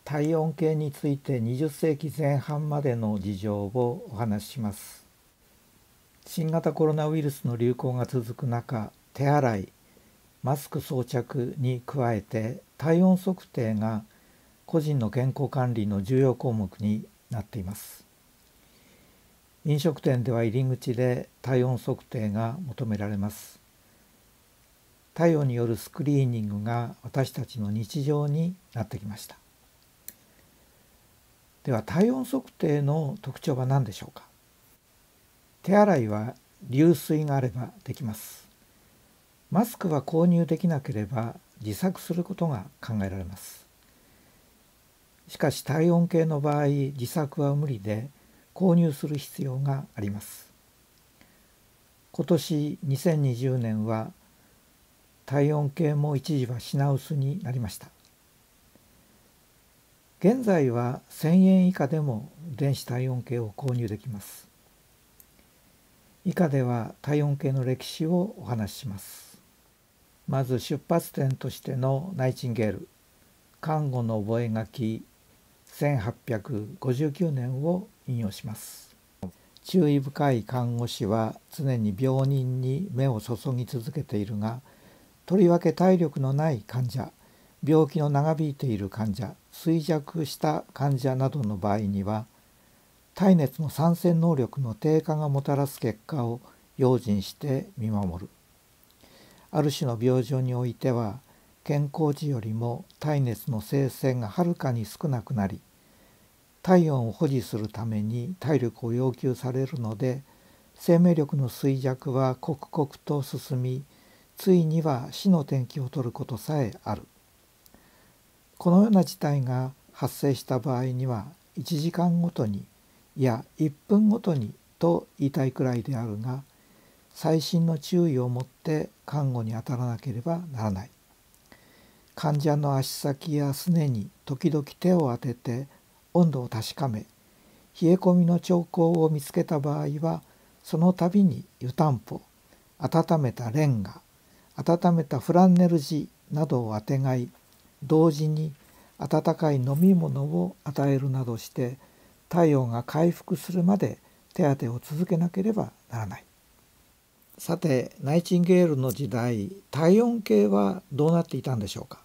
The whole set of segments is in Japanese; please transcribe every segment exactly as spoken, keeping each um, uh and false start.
体温計についてにじゅっせいきぜん半までの事情をお話しします。新型コロナウイルスの流行が続く中、手洗い、マスク装着に加えて体温測定が個人の健康管理の重要項目になっています。飲食店では入り口で体温測定が求められます。体温によるスクリーニングが私たちの日常になってきました。では体温測定の特徴は何でしょうか。手洗いは流水があればできます。マスクは購入できなければ自作することが考えられます。しかし体温計の場合、自作は無理で購入する必要があります。今年にせんにじゅうねんは体温計も一時は品薄になりました。現在はせんえん以下でも電子体温計を購入できます。以下では体温計の歴史をお話しします。まず出発点としてのナイチンゲール、看護の覚書せんはっぴゃくごじゅうきゅうねんを引用します。注意深い看護師は常に病人に目を注ぎ続けているが、とりわけ体力のない患者、病気の長引いている患者、衰弱した患者などの場合には、体熱の産生能力の低下がもたらす結果を用心して見守る。ある種の病状においては、健康時よりも体熱の生成がはるかに少なくなり、体温を保持するために体力を要求されるので、生命力の衰弱は刻々と進み、ついには死の転機を取ることさえある。このような事態が発生した場合には、いちじかんごとに、いやいっぷんごとにと言いたいくらいであるが、細心の注意をもって看護に当たらなければならない。患者の足先やすねに時々手を当てて温度を確かめ、冷え込みの兆候を見つけた場合は、その度に湯たんぽ、温めたレンガ、温めたフランネル地などをあてがい、同時に温かい飲み物を与えるなどして体温が回復するまで手当てを続けなければならない。さて、ナイチンゲールの時代、体温計はどうなっていたんでしょうか。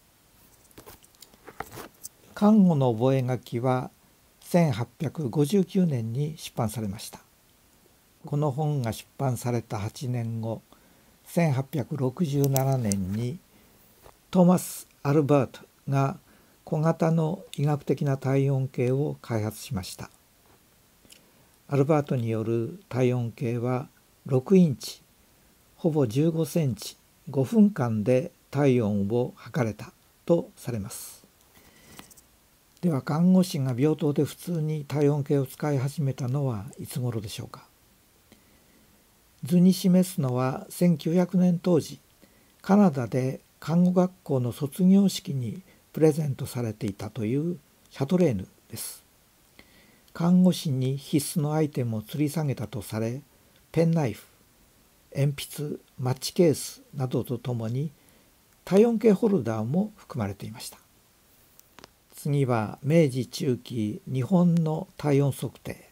看護の覚書はせんはっぴゃくごじゅうきゅうねんに出版されました。この本が出版されたはちねんご、せんはっぴゃくろくじゅうななねんにトーマス・アルバートが小型の医学的な体温計を開発しました。アルバートによる体温計はろくインチ、ほぼじゅうごセンチ、ごふんかんで体温を測れたとされます。では看護師が病棟で普通に体温計を使い始めたのはいつ頃でしょうか。図に示すのはせんきゅうひゃくねん当時、カナダで看護学校の卒業式にプレゼントされていたというシャトレーヌです。看護師に必須のアイテムを吊り下げたとされ、ペンナイフ、鉛筆、マッチケースなどとともに体温計ホルダーも含まれていました。次は明治中期日本の体温測定。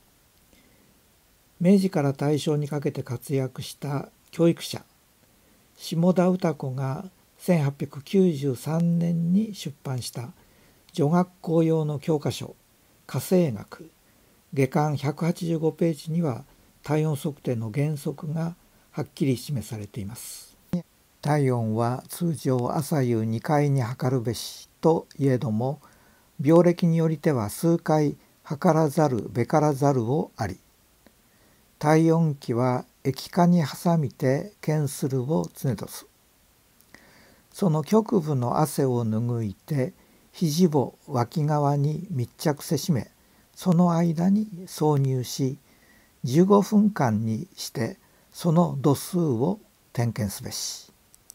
明治から大正にかけて活躍した教育者下田歌子がせんはっぴゃくきゅうじゅうさんねんに出版した女学校用の教科書家政学下巻ひゃくはちじゅうごページには体温測定の原則がはっきり示されています。体温は通常朝夕にかいに測るべしといえども、病歴によりては数回測らざるべからざるをあり、体温計は液下に挟みて検するを常とす。その局部の汗を拭いて肘を脇側に密着せしめ、その間に挿入し、じゅうごふんかんにしてその度数を点検すべし。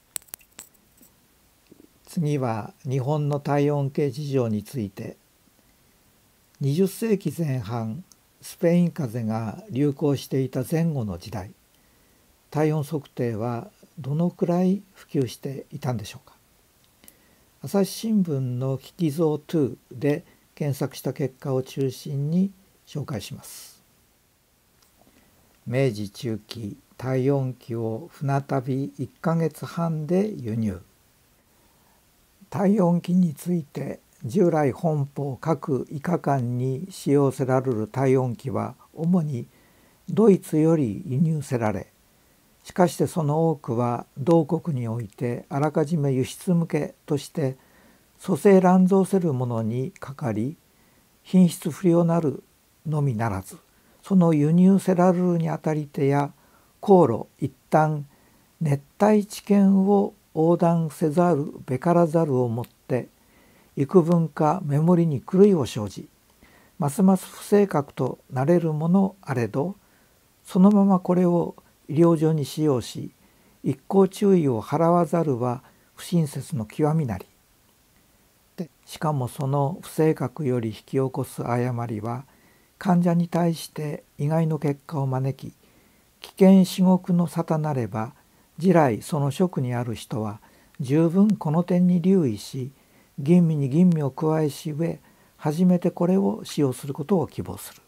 次は日本の体温計事情について。にじゅっせいきぜん半、スペイン風邪が流行していた前後の時代、体温測定はどのくらい普及していたんでしょうか。 朝日新聞のキキゾーにで検索した結果を中心に紹介します。明治中期、体温計を船旅いっかげつはんで輸入。体温計について従来本邦各医科館に使用せられる体温計は主にドイツより輸入せられ、しかしてその多くは同国においてあらかじめ輸出向けとして蘇生乱造せるものにかかり、品質不良なるのみならず、その輸入せられるにあたりてや航路一旦熱帯地圏を横断せざるべからざるをもって幾分かメモリに狂いを生じ、ますます不正確となれるものあれど、そのままこれを医療上に使用し一向注意を払わざるは不親切の極みなり。でしかもその不正確より引き起こす誤りは患者に対して意外の結果を招き、危険至極の沙汰なれば地来その職にある人は十分この点に留意し、吟味に吟味を加えし上、初めてこれを使用することを希望する。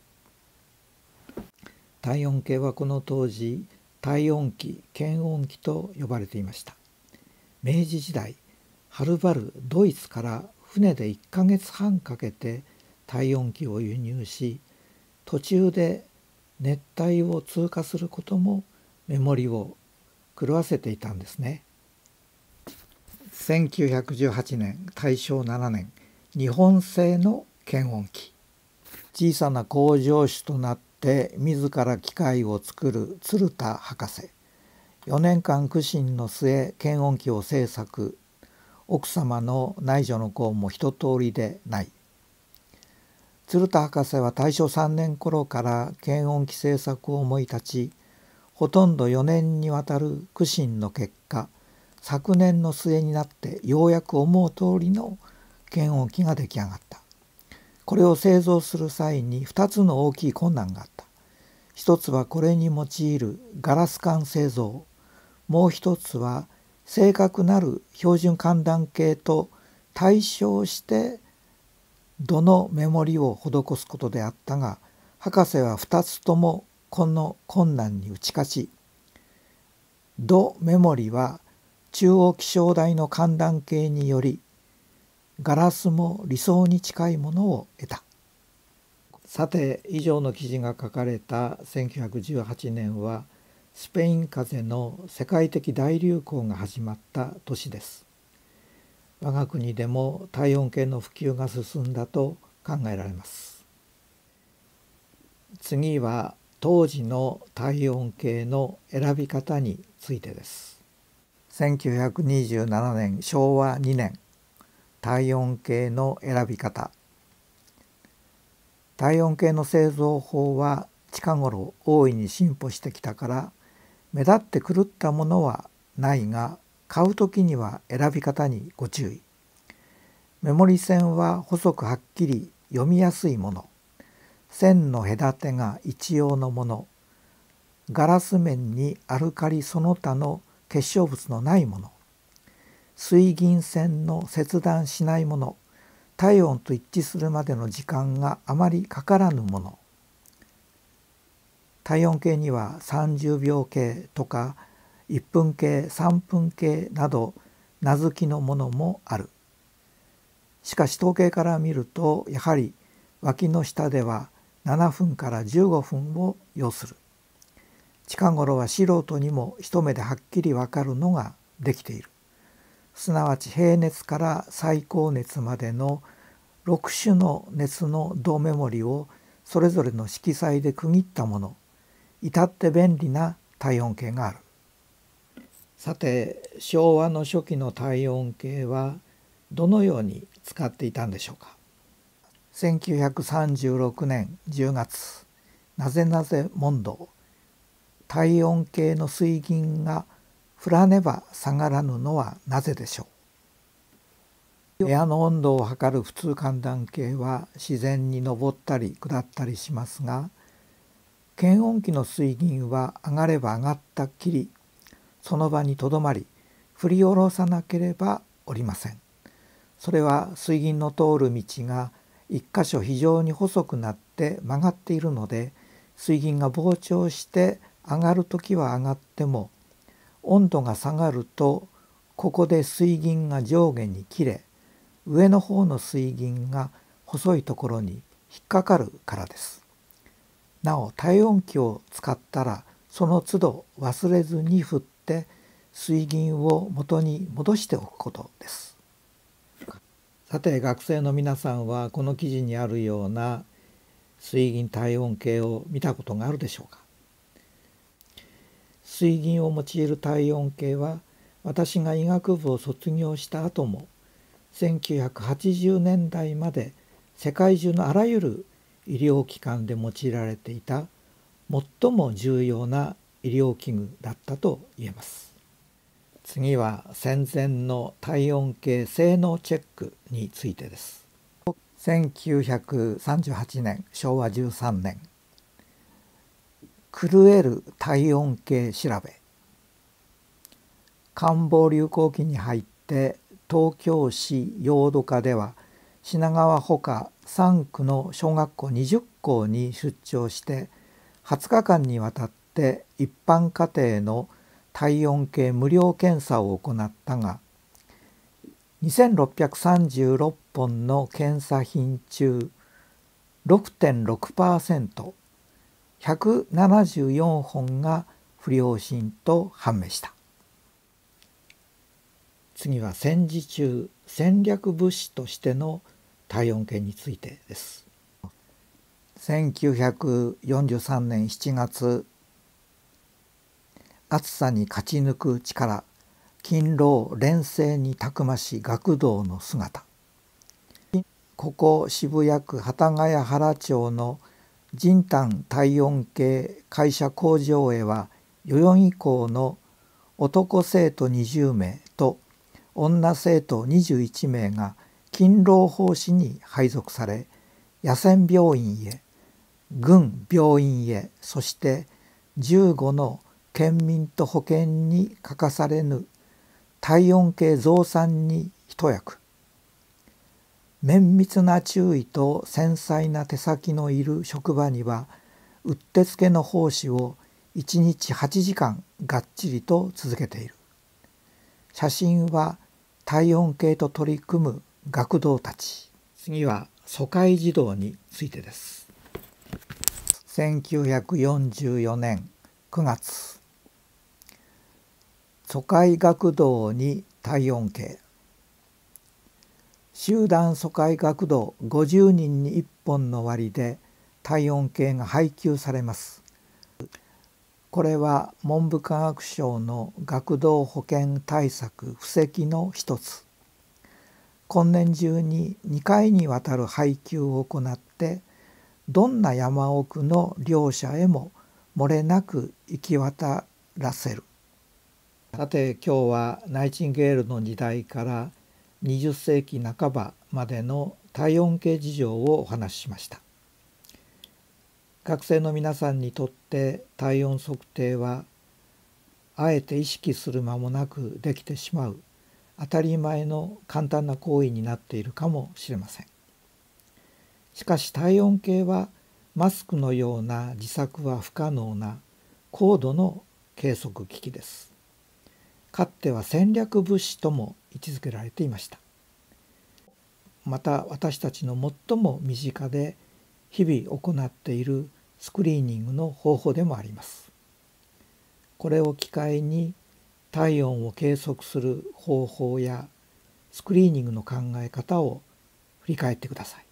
体温計はこの当時体温計、検温計と呼ばれていました。明治時代、はるばるドイツから船でいっかげつはんかけて体温計を輸入し、途中で熱帯を通過することもメモリを狂わせていたんですね。せんきゅうひゃくじゅうはちねん、大正ななねん、日本製の検温機。小さな工場主となって自ら機械を作る鶴田博士。よねんかん苦心の末検温機を製作。奥様の内助の功も一通りでない。鶴田博士は大正さんねん頃から検温機製作を思い立ち、ほとんどよねんにわたる苦心の結果、昨年の末になってようやく思う通りの検温機が出来上がった。これを製造する際にふたつの大きい困難があった。一つはこれに用いるガラス管製造、もう一つは正確なる標準寒暖計と対照して度のメモリを施すことであったが、博士はふたつともこの困難に打ち勝ち、度メモリは中央気象台の寒暖計によりガラスも理想に近いものを得た。さて、以上の記事が書かれたせんきゅうひゃくじゅうはちねんはスペイン風邪の世界的大流行が始まった年です。我が国でも体温計の普及が進んだと考えられます。次は当時の体温計の選び方についてです。せんきゅうひゃくにじゅうななねん、しょうわにねん、体温計の選び方。体温計の製造法は近頃大いに進歩してきたから、目立って狂ったものはないが、買うときには選び方にご注意。メモリ線は細くはっきり読みやすいもの、線の隔てが一様のもの、ガラス面にアルカリその他の結晶物のないもの、水銀線の切断しないもの、体温と一致するまでの時間があまりかからぬもの。体温計にはさんじゅうびょう計とかいっぷん計、さんぷん計など名付きのものもある。しかし統計から見ると、やはり脇の下ではななふんからじゅうごふんを要する。近頃は素人にも一目ではっきりわかるのができている。すなわち平熱から最高熱までのろく種の熱の度メモリをそれぞれの色彩で区切ったもの、至って便利な体温計がある。さて、昭和の初期の体温計はどのように使っていたんでしょうか。せんきゅうひゃくさんじゅうろくねんじゅうがつ、なぜなぜ問答。体温計の水銀が降らねば下がらぬのはなぜでしょう。部屋の温度を測る普通寒暖計は自然に上ったり下ったりしますが、検温器の水銀は上がれば上がったっきりその場にとどまり、振り下ろさなければおりません。 それは水銀の通る道が一箇所非常に細くなって曲がっているので、水銀が膨張して上がるときは上がっても、温度が下がるとここで水銀が上下に切れ、上の方の水銀が細いところに引っかかるからです。なお体温計を使ったらその都度忘れずに振って水銀を元に戻しておくことです。さて学生の皆さんはこの記事にあるような水銀体温計を見たことがあるでしょうか。水銀を用いる体温計は私が医学部を卒業した後もせんきゅうひゃくはちじゅうねんだいまで世界中のあらゆる医療機関で用いられていた最も重要な医療器具だったと言えます。次は戦前の体温計性能チェックについてです。せんきゅうひゃくさんじゅうはちねんしょうわじゅうさんねん、狂える体温計調べ。感冒流行期に入って東京市陽土課では品川ほかさんくの小学校にじゅっこうに出張してはつかかんにわたって一般家庭の体温計無料検査を行ったが、にせんろっぴゃくさんじゅうろっぽんの検査品中 ろくてんろくパーセント、ひゃくななじゅうよんほんが不良品と判明した。次は戦時中戦略物資としての体温計についてです。せんきゅうひゃくよんじゅうさんねんしちがつ、暑さに勝ち抜く力、勤労連盛にたくまし学童の姿。ここ渋谷区幡ヶ谷原町の仁丹体温計会社工場へは代々木校の男生徒にじゅうめいと女生徒にじゅういちめいが勤労奉仕に配属され、野戦病院へ、軍病院へ、そしてじゅうごの県民と保健に欠かされぬ体温計増産に一役。綿密な注意と繊細な手先のいる職場にはうってつけの奉仕をいちにちはちじかんがっちりと続けている。写真は体温計と取り組む学童たち。次は疎開児童についてです。せんきゅうひゃくよんじゅうよねんくがつ、疎開学童に体温計。集団疎開学童ごじゅうにんにいっぽんの割で体温計が配給されます。これは文部科学省の学童保健対策布石の一つ。今年中ににかいにわたる配給を行って、どんな山奥の寮舎へも漏れなく行き渡らせる。さて今日はナイチンゲールの時代からにじゅっせいきなかばまでの体温計事情をお話ししました。学生の皆さんにとって体温測定はあえて意識する間もなくできてしまう当たり前の簡単な行為になっているかもしれません。しかし体温計はマスクのような自作は不可能な高度の計測機器です。かつては戦略物資とも位置づけられていました。また私たちの最も身近で日々行っているスクリーニングの方法でもあります。これを機会に体温を計測する方法やスクリーニングの考え方を振り返ってください。